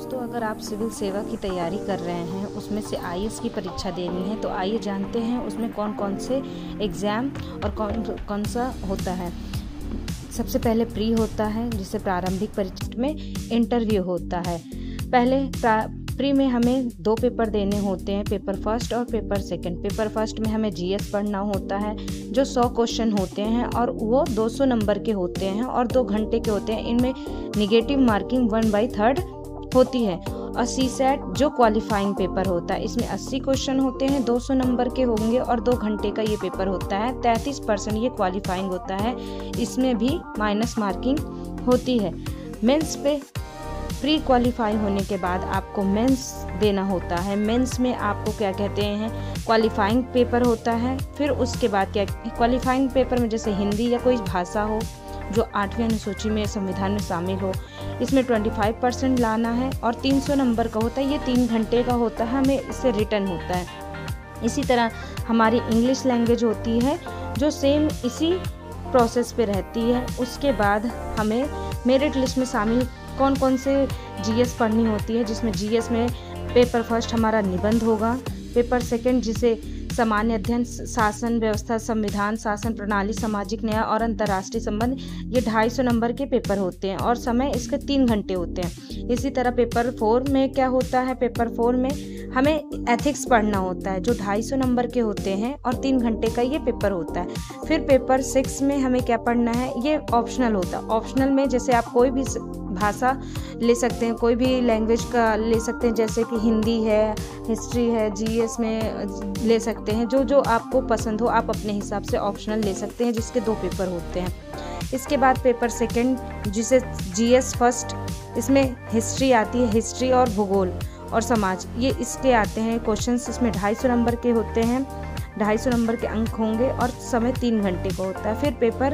दोस्तों, अगर आप सिविल सेवा की तैयारी कर रहे हैं, उसमें से आईएएस की परीक्षा देनी है, तो आइए जानते हैं उसमें कौन कौन से एग्ज़ाम और कौन कौन सा होता है। सबसे पहले प्री होता है, जिसे प्रारंभिक परीक्षा में इंटरव्यू होता है। पहले प्री में हमें 2 पेपर देने होते हैं, पेपर फर्स्ट और पेपर सेकंड। पेपर फर्स्ट में हमें जीएस पढ़ना होता है, जो 100 क्वेश्चन होते हैं और वो 200 नंबर के होते हैं और 2 घंटे के होते हैं। इनमें निगेटिव मार्किंग 1/3 होती है। और सीसैट जो क्वालिफाइंग पेपर होता है, इसमें 80 क्वेश्चन होते हैं, 200 नंबर के होंगे और 2 घंटे का ये पेपर होता है। 33% ये क्वालिफाइंग होता है, इसमें भी माइनस मार्किंग होती है। मेंस पे प्री क्वालिफाई होने के बाद आपको मेंस देना होता है। मेंस में आपको क्या कहते हैं, क्वालिफाइंग पेपर होता है। फिर उसके बाद क्या, क्वालिफाइंग पेपर में जैसे हिंदी या कोई भाषा हो जो 8वीं अनुसूची में संविधान में शामिल हो, इसमें 25% लाना है और 300 नंबर का होता है। ये 3 घंटे का होता है, हमें इससे रिटर्न होता है। इसी तरह हमारी इंग्लिश लैंग्वेज होती है, जो सेम इसी प्रोसेस पे रहती है। उसके बाद हमें मेरिट लिस्ट में शामिल कौन कौन से जीएस पढ़नी होती है, जिसमें जीएस में पेपर फर्स्ट हमारा निबंध होगा, पेपर सेकंड जिसे सामान्य अध्ययन, शासन व्यवस्था, संविधान, शासन प्रणाली, सामाजिक न्याय और अंतर्राष्ट्रीय संबंध, ये 250 नंबर के पेपर होते हैं और समय इसके 3 घंटे होते हैं। इसी तरह पेपर 4 में क्या होता है, पेपर 4 में हमें एथिक्स पढ़ना होता है, जो 250 नंबर के होते हैं और 3 घंटे का ये पेपर होता है। फिर पेपर 6 में हमें क्या पढ़ना है, ये ऑप्शनल होता है। ऑप्शनल में जैसे आप कोई भी भाषा ले सकते हैं, कोई भी लैंग्वेज का ले सकते हैं, जैसे कि हिंदी है, हिस्ट्री है, जीएस में ले सकते हैं। जो जो आपको पसंद हो आप अपने हिसाब से ऑप्शनल ले सकते हैं, जिसके 2 पेपर होते हैं। इसके बाद पेपर सेकंड जिसे जीएस फर्स्ट, इसमें हिस्ट्री आती है, हिस्ट्री और भूगोल और समाज, ये इसके आते हैं क्वेश्चंस। इसमें 250 नंबर के होते हैं, 250 नंबर के अंक होंगे और समय 3 घंटे का होता है। फिर पेपर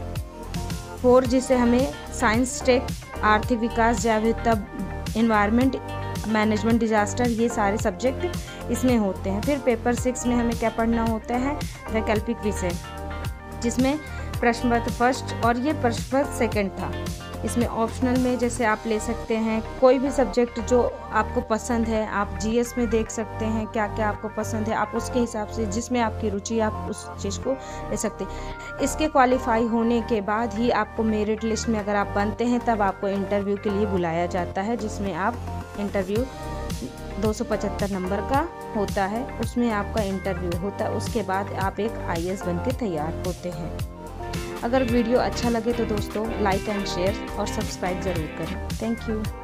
4 जिसे हमें साइंस, टेक, आर्थिक विकास, जैव विविधता, एनवायरनमेंट मैनेजमेंट, डिजास्टर, ये सारे सब्जेक्ट इसमें होते हैं। फिर पेपर 6 में हमें क्या पढ़ना होता है, वैकल्पिक विषय, जिसमें प्रश्न पत्र फर्स्ट और ये प्रश्न पत्र सेकंड था। इसमें ऑप्शनल में जैसे आप ले सकते हैं कोई भी सब्जेक्ट जो आपको पसंद है, आप जीएस में देख सकते हैं क्या क्या आपको पसंद है, आप उसके हिसाब से जिसमें आपकी रुचि आप उस चीज़ को ले सकते हैं। इसके क्वालिफाई होने के बाद ही आपको मेरिट लिस्ट में अगर आप बनते हैं, तब आपको इंटरव्यू के लिए बुलाया जाता है, जिसमें आप इंटरव्यू 275 नंबर का होता है, उसमें आपका इंटरव्यू होता है। उसके बाद आप एक आईएएस बन के तैयार होते हैं। अगर वीडियो अच्छा लगे तो दोस्तों लाइक एंड शेयर और सब्सक्राइब ज़रूर करें। Thank you.